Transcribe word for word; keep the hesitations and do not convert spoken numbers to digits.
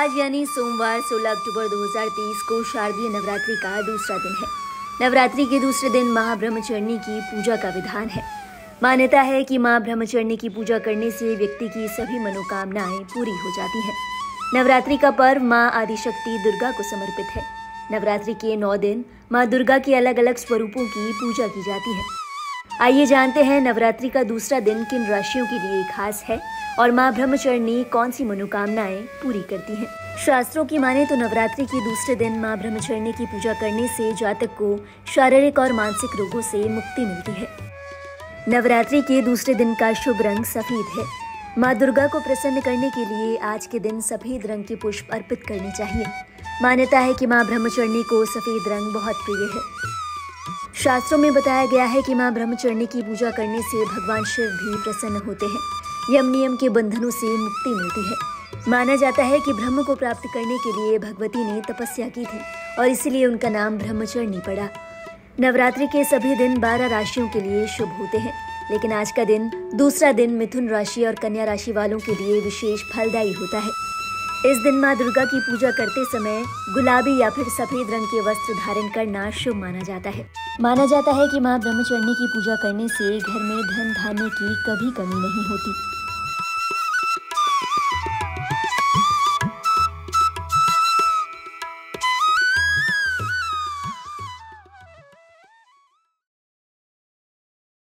आज यानी सोमवार सोलह अक्टूबर दो हज़ार तेईस को शारदीय नवरात्रि का दूसरा दिन है। नवरात्रि के दूसरे दिन मां ब्रह्मचारिणी की पूजा का विधान है। मान्यता है कि मां ब्रह्मचारिणी की पूजा करने से व्यक्ति की सभी मनोकामनाएं पूरी हो जाती हैं। नवरात्रि का पर्व मां आदिशक्ति दुर्गा को समर्पित है। नवरात्रि के नौ दिन मां दुर्गा के अलग अलग स्वरूपों की पूजा की जाती है। आइए जानते हैं नवरात्रि का दूसरा दिन किन राशियों के लिए खास है और मां ब्रह्मचारिणी कौन सी मनोकामनाएं पूरी करती हैं। शास्त्रों की माने तो नवरात्रि के दूसरे दिन मां ब्रह्मचारिणी की पूजा करने से जातक को शारीरिक और मानसिक रोगों से मुक्ति मिलती है। नवरात्रि के दूसरे दिन का शुभ रंग सफेद है। मां दुर्गा को प्रसन्न करने के लिए आज के दिन सफेद रंग के पुष्प अर्पित करने चाहिए। मान्यता है कि मां ब्रह्मचारिणी को सफेद रंग बहुत प्रिय है। शास्त्रों में बताया गया है कि मां ब्रह्मचारिणी की पूजा करने से भगवान शिव भी प्रसन्न होते हैं। यम नियम के बंधनों से मुक्ति मिलती है। माना जाता है कि ब्रह्म को प्राप्त करने के लिए भगवती ने तपस्या की थी और इसलिए उनका नाम ब्रह्मचारिणी पड़ा। नवरात्रि के सभी दिन बारह राशियों के लिए शुभ होते हैं, लेकिन आज का दिन दूसरा दिन मिथुन राशि और कन्या राशि वालों के लिए विशेष फलदायी होता है। इस दिन मां दुर्गा की पूजा करते समय गुलाबी या फिर सफेद रंग के वस्त्र धारण करना शुभ माना जाता है। माना जाता है कि मां ब्रह्मचारिणी की पूजा करने से घर में धन धान्य की कभी कमी नहीं होती।